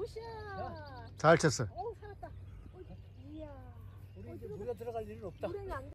굿샷. 잘 쳤어. 살았다. 이야. 우리 이제 물에 들어갈 일은 없다. 물에는 안